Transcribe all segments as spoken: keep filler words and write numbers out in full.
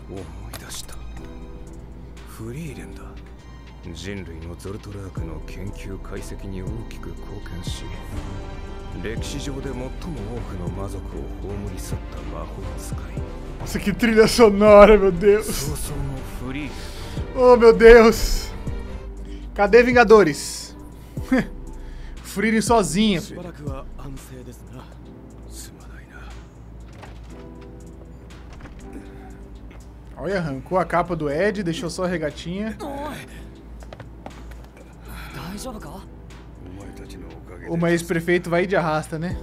思い出した。フリーレンだ。人類のゾルトラークの研究解析に大きく貢献し、歴史上で最も多くの魔族を葬り去った魔法使い。 Nossa, que trilha sonora, meu Deus. Oh, meu Deus. Cadê Vingadores? Frieren sozinha. Olha, arrancou a capa do Ed, deixou só a regatinha. O ex-prefeito vai de arrasta, né?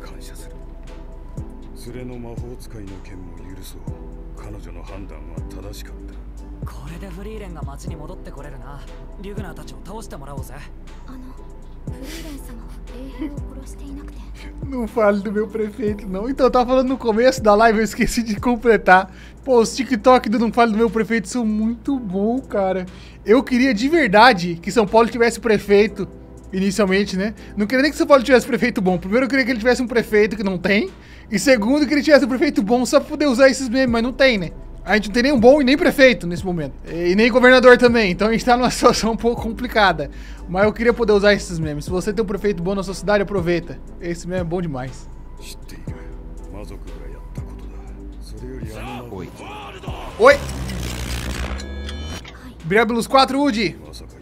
Não fale do meu prefeito, não. Então, eu tava falando no começo da live, eu esqueci de completar. Pô, os TikTok do Não Fale do Meu Prefeito são muito bons, cara. Eu queria de verdade que São Paulo tivesse prefeito, inicialmente, né? Não queria nem que São Paulo tivesse prefeito bom. Primeiro, eu queria que ele tivesse um prefeito que não tem. E segundo, que ele tivesse um prefeito bom só pra poder usar esses memes, mas não tem, né? A gente não tem nem um bom e nem prefeito nesse momento. E nem governador também. Então a gente tá numa situação um pouco complicada. Mas eu queria poder usar esses memes. Se você tem um prefeito bom na sua cidade, aproveita. Esse meme é bom demais. Oi. Oi! Obrigado pelos quatro, Woody!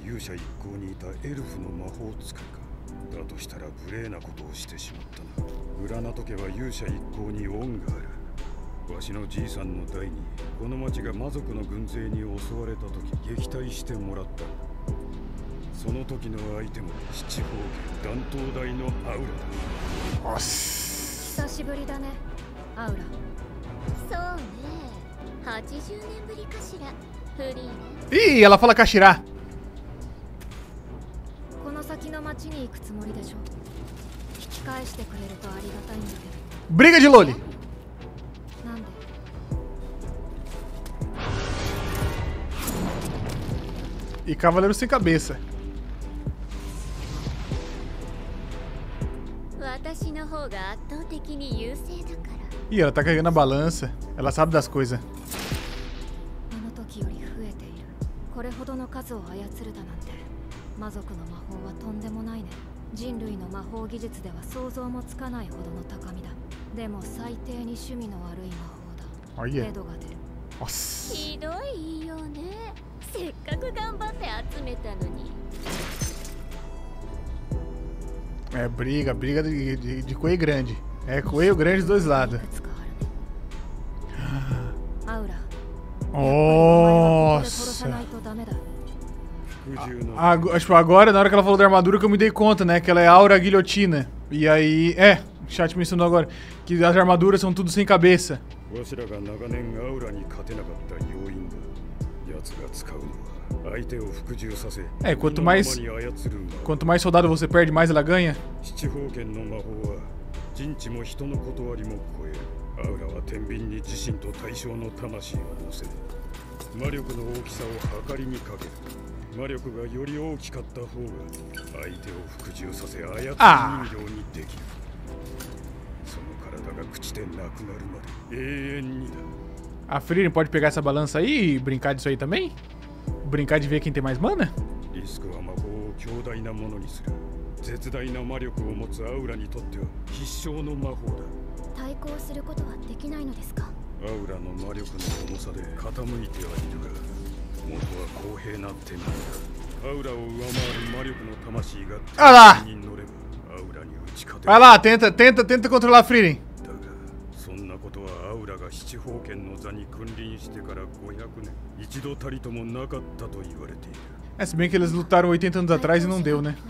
Ih, ela fala Kashira. Briga de Loli. E Cavaleiro Sem Cabeça. Ih, ela tá carregando a balança. Ela sabe das coisas. Olha. Nossa. É briga, briga de, de, de coelho grande. É coelho grande dos dois lados. Nossa. Agora, tipo, agora, na hora que ela falou da armadura, que eu me dei conta, né? Que ela é aura guilhotina. E aí... É, o chat me ensinou agora. Que as armaduras são tudo sem cabeça. É, quanto mais... Quanto mais soldado você perde, mais ela ganha. Ah! A Frieren pode pegar essa balança aí e brincar disso aí também? Brincar de ver quem tem mais mana? Ah lá! Vai lá, tenta, tenta, tenta controlar a Frieren. É, se bem que eles lutaram oitenta anos atrás e não deu, né?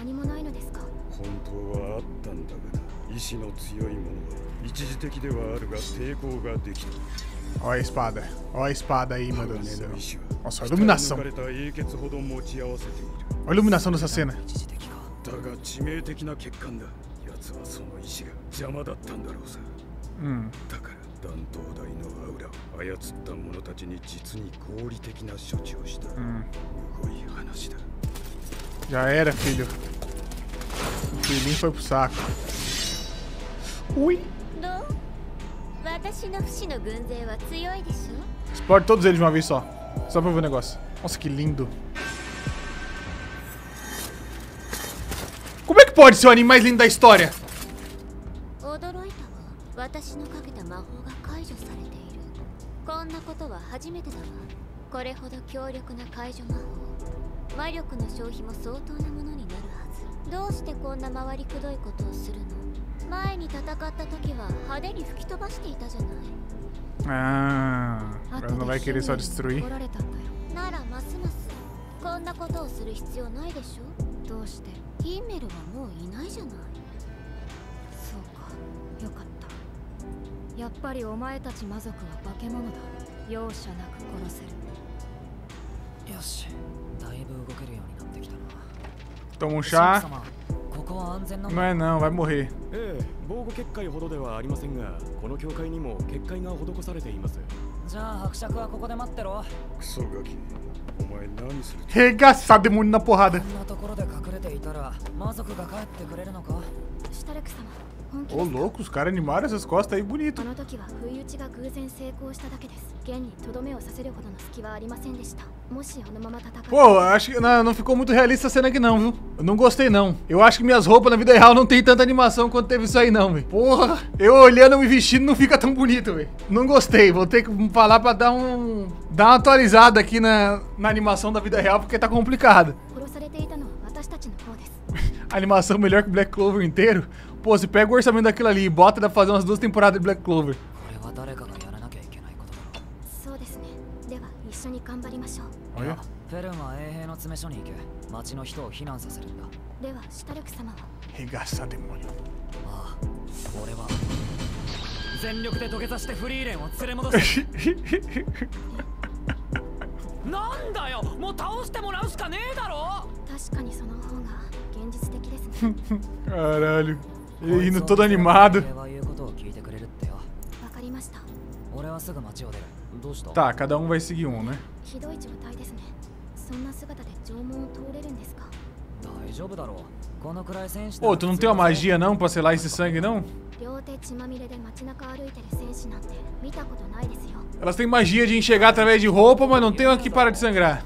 Olha a espada. Olha a espada aí, meu Deus do céu. Nossa, a iluminação. Olha a iluminação dessa cena. Hum. Hum. Já era, filho. O filhinho foi pro saco. Ui. Explode todos eles de uma vez só. Só pra ver o negócio. Nossa, que lindo. Como é que pode ser o anime mais lindo da história? Ah, agora não vai querer só destruir. Toma um chá. Não é não, vai morrer. Regaçar demônio na porrada. Ô, louco, os caras animaram essas costas aí bonito. Pô, acho que não, não ficou muito realista a cena aqui não, viu? Eu não gostei não. Eu acho que minhas roupas na vida real não tem tanta animação quanto teve isso aí não, velho. Porra, eu olhando me vestindo não fica tão bonito, velho. Não gostei, vou ter que falar pra dar um... dar uma atualizada aqui na, na animação da vida real, porque tá complicado. A animação melhor que Black Clover inteiro? Pô, você pega o orçamento daquilo ali e bota, dá pra fazer umas duas temporadas de Black Clover. Olha. Regaçar demônio. Caralho. Ele indo todo animado. Tá, cada um vai seguir um, né? Ô, tu não tem uma magia não pra selar esse sangue não? Elas têm magia de enxergar através de roupa, mas não tem uma que para de sangrar.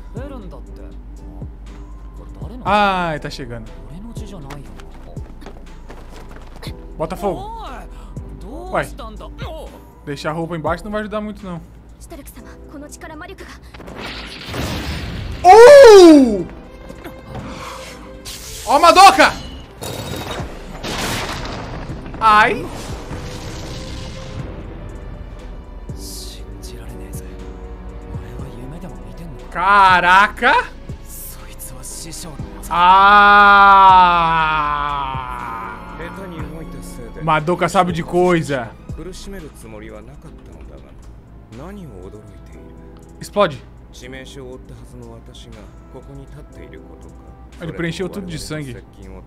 Ai, tá chegando. Bota fogo. Uai. Deixar a roupa embaixo não vai ajudar muito não. Uh! Ó, Madoka! Ai. Caraca! Ah! Madoka sabe de coisa. Explode. Ele preencheu tudo de sangue.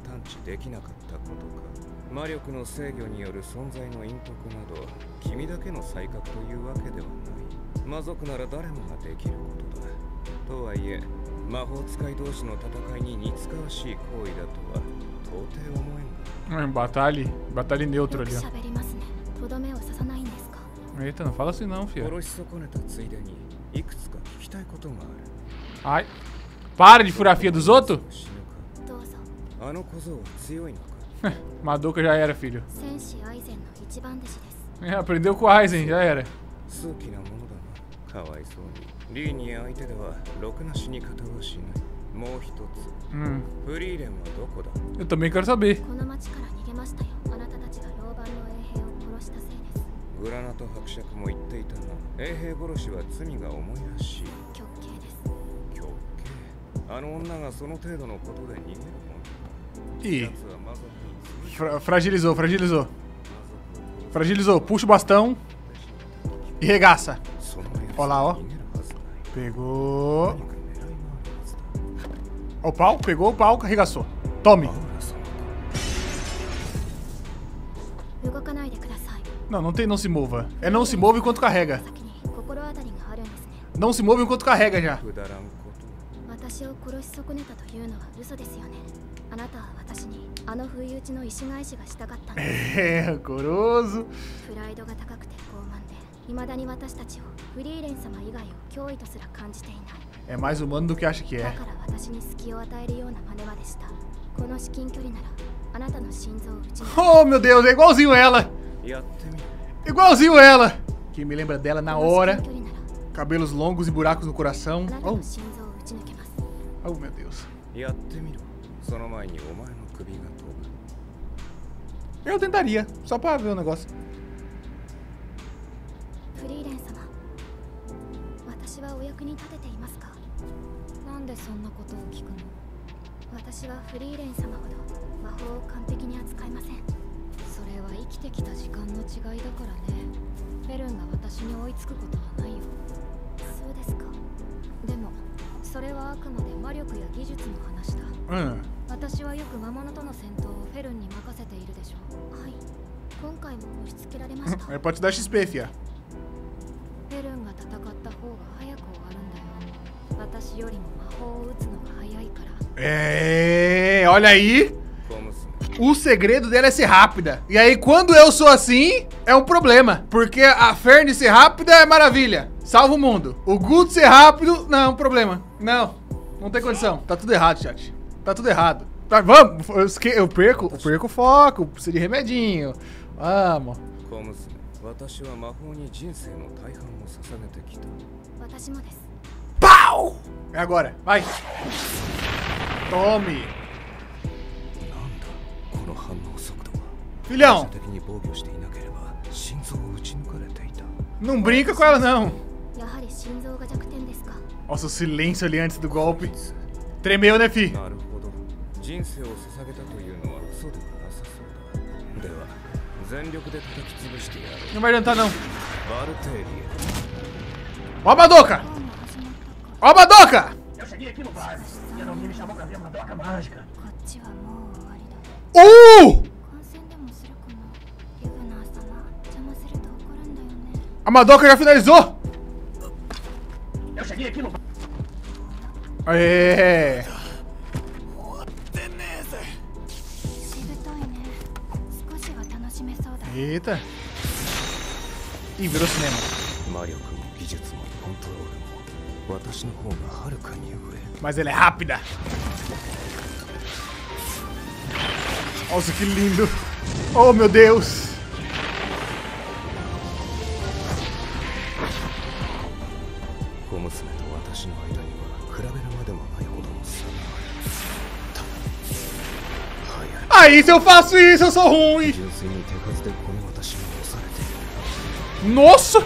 Batalha, batalha neutro ali, ó. Eita, não fala assim não, filho. Ai. Para de furar a fia dos outros. Madoka já era, filho. É, aprendeu com o Aizen, já era. Hum. Eu também quero saber. Ih. Fra fragilizou, fragilizou. Fragilizou, puxa o bastão e regaça. Olha lá, ó. Pegou. Ó o pau, pegou o pau, arregaçou. Tome. Não, não tem não se mova. É não se mova enquanto carrega. Não se move enquanto carrega já. あなたは私にあの不意打ちの石返しがしたかったんです。 É, rancoroso. プライドが高くて傲慢で、未だに私たちをフリーレン様以外を脅威とすら感じていない。 É mais humano do que acha que だ é. から私に隙を与えるような真似までした。この至近距離ならあなたの心臓を打ち抜く。 Oh, meu Deus, é igualzinho ela. やってみろ。 Igualzinho ela. Que me lembra dela na この hora. 至近距離なら Cabelos longos e buracos no coração. あなた Oh, の心臓を打ち抜けます。 oh meu Deus. やってみろ。その前にお前の首が飛ぶ。 Eu tentaria, só pra ver o negócio. フリーレン様、私はお役に立てていますか？なんでそんなことを聞くの？私はフリーレン様ほど魔法を完璧に扱いません。それは生きてきた時間の違いだからね。フェルンが私に追いつくことはないよ。そうですか。でもそれはあくまで魔力や技術の話だ。 Hum. 私はよく魔物との戦闘をフェルンに任せているでしょう。はい。今回も押し付けられました。 Aí pode te dar X P, fia. フェルンが戦った方が早く終わるんだよ。私よりも魔法を打つのが早いから。 É, olha aí. 小娘。 O segredo dela é ser rápida. E aí, quando eu sou assim, é um problema. Porque a Fern ser rápida é maravilha. Salva o mundo. O Guto ser rápido, não, é um problema. Não, não tem condição. Tá tudo errado, chat. Tá tudo errado. Tá, vamos. Eu, esque... eu perco, eu perco o foco. Preciso de remedinho. Vamos. 小娘。私は魔法に人生の大半を捧げてきた。 私もです。 Pau! É agora. Vai. Tome. なんだこの反応速度は。 Filhão. 的に防御していなければ心臓を打ち抜かれていた。 Não brinca com ela, não. やはり心臓が弱点ですか。 Nossa, o silêncio ali antes do golpe. Tremeu, né, fi? なるほど。人生を捧げたというのは嘘ではなさそうだ。では全力で叩き潰してやろう。 Não vai adiantar, não. バルテーリエ。 Ó a Madoka! 今日も始まったか。 Ó a Madoka! Eu cheguei aqui no bar e a Naomi me chamou pra ver uma doca mágica. こっちはもう終わりだ。 Uh! 感染でもするかな。リグナー様、邪魔すると怒るんだよね。 A Madoka já finalizou! Eu cheguei aqui no bar. Aê! しぶといね。少しは楽しめそうだ。 Eita! Ih, virou cinema. 魔力も技術もコントロールも私の方がはるかに上。 Mas ela é rápida. Nossa, que lindo. Oh, meu Deus. 小娘と私の間には比べるまでもないほどの差がある。早い。 Aí, se eu faço isso, eu sou ruim. 純粋に手数でこの私が押されている。 Nossa!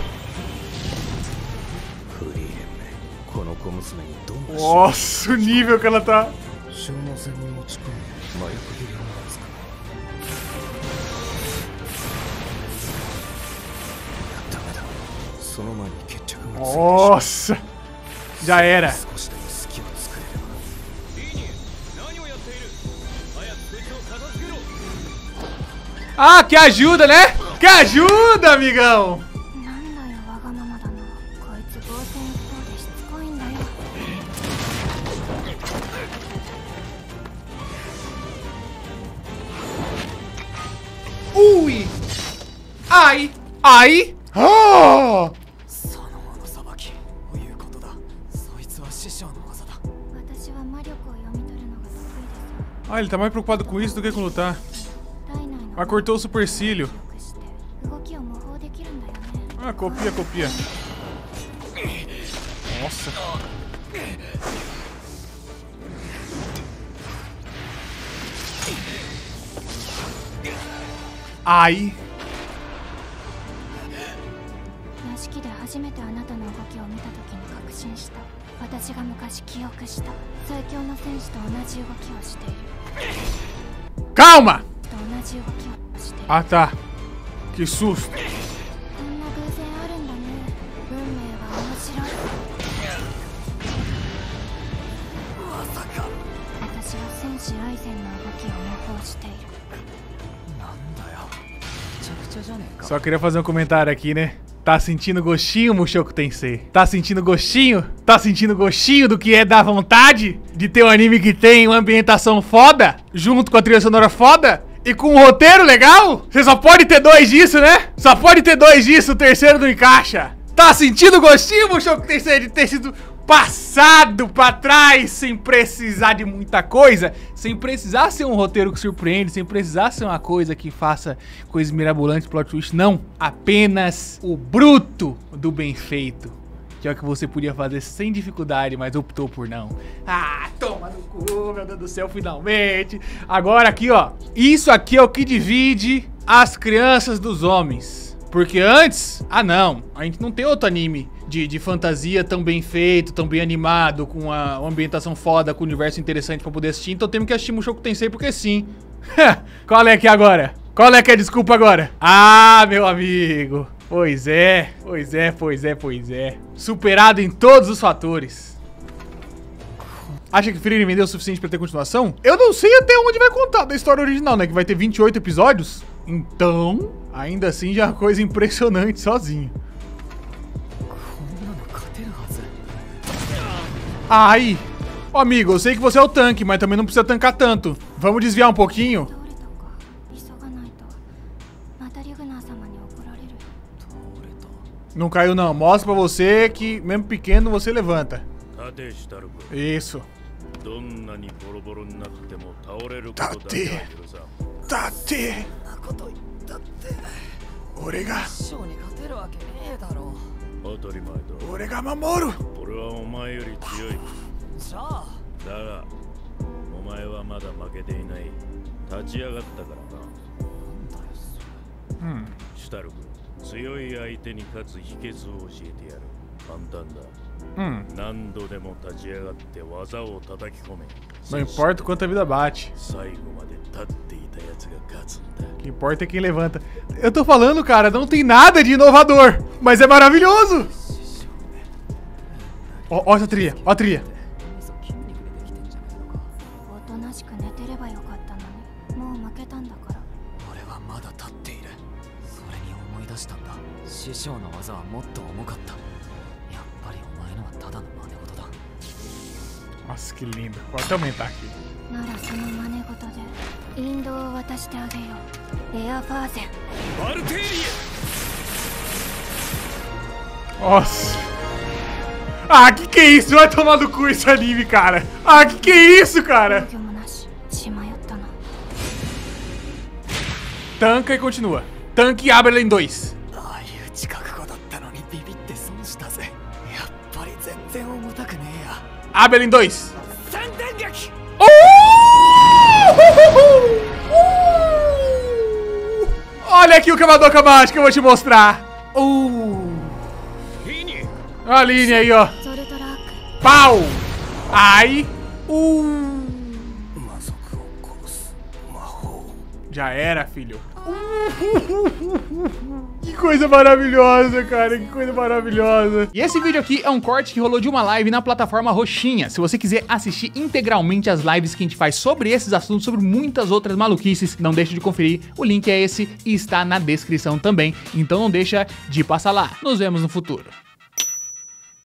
フリーレンめ、この小娘にどんな Nossa, o nível que ela tá. 消耗戦に持ち込み麻薬切りを待つか。ダメだ。その前に決着がついてしまう。 Nossa! Já era. 少しでも隙を作れれば。リーニエ、何をやっている？早く手帳を片付けろ。 Ah, que ajuda, né? Que ajuda, amigão! なんだよ、わがままだな。こいつ防戦一方でしつこいんだよ。 Ui! Ai! Ai! Ah! その後の裁きということだ。そいつは師匠の技だ。 私は魔力を読み取るのが得意です。 Ah, ele tá mais preocupado com isso do que com lutar. 体内の Ah, cortou o supercílio. 記憶して動きを模倣できるんだよね。 Ah, copia, copia. Nossa. Ai. 屋敷で初めてあなたの動きを見た時に確信した。私が昔記憶した最強の戦士と同じ動きをしている。 Calma! と同じ動きをしている。 Ah, tá. Que susto. こんな偶然あるんだね。運命は面白い。 まさか。 私は戦士アイゼンの動きを模倣している。 なんだよ。めちゃくちゃじゃねえか。 Só queria fazer um comentário aqui, né? Tá sentindo gostinho, Mushoku Tensei? Tá sentindo gostinho? Tá sentindo gostinho do que é dar vontade de ter um anime que tem uma ambientação foda, junto com a trilha sonora foda? E com um roteiro legal? Você só pode ter dois disso, né? Só pode ter dois disso, o terceiro não encaixa. Tá sentindo gostinho, Mushoku Tensei, de ter sido passado pra trás sem precisar de muita coisa? Sem precisar ser um roteiro que surpreende, sem precisar ser uma coisa que faça coisas mirabolantes, plot twist, não. Apenas o bruto do bem feito. Que é o que você podia fazer sem dificuldade, mas optou por não. Ah, toma no cu, meu Deus do céu, finalmente. Agora aqui, ó. Isso aqui é o que divide as crianças dos homens. Porque antes, ah não, a gente não tem outro anime de, de fantasia tão bem feito, tão bem animado, com uma, uma ambientação foda, com um universo interessante pra poder assistir. Então temos que assistir Mushoku Tensei porque sim. Qual é que é agora? Qual é que é a desculpa agora? Ah, meu amigo. Pois é, pois é, pois é, pois é. Superado em todos os fatores. Acha que Frieren vendeu o suficiente pra ter continuação? Eu não sei até onde vai contar da história original, né? Que vai ter vinte e oito episódios. Então, ainda assim já é uma coisa impressionante sozinho. Ai, ó, amigo, eu sei que você é o tanque, mas também não precisa tancar tanto. Vamos desviar um pouquinho? Não caiu não, mostra pra você que mesmo pequeno você levanta. Isso. Tate. Tate. Orega. Orega Mamoru. Hum. 強い相手に勝つ秘訣を教えてやる。簡単だ。Hum. Não importa o quanto a vida bate. O que importa é quem levanta. Eu tô falando, cara, não tem nada de inovador, mas é maravilhoso. Ó, ó essa trilha, ó a trilha. Nossa, que lindo. Vou até aumentar aqui. Nossa. Ah, que que é isso? Vai tomar no cu esse anime, cara. Ah, que que é isso, cara? Tanca e continua. Tanque e abre em dois. Abre em dois. Uh! Uh! Olha aqui o Kamadoka Mágico que eu vou te mostrar. Uh! Olha a linha aí, ó. Pau! Ai! Uh! Já era, filho. Que coisa maravilhosa, cara, que coisa maravilhosa. E esse vídeo aqui é um corte que rolou de uma live na plataforma Roxinha. Se você quiser assistir integralmente as lives que a gente faz sobre esses assuntos, sobre muitas outras maluquices, não deixe de conferir, o link é esse e está na descrição também. Então não deixa de passar lá. Nos vemos no futuro.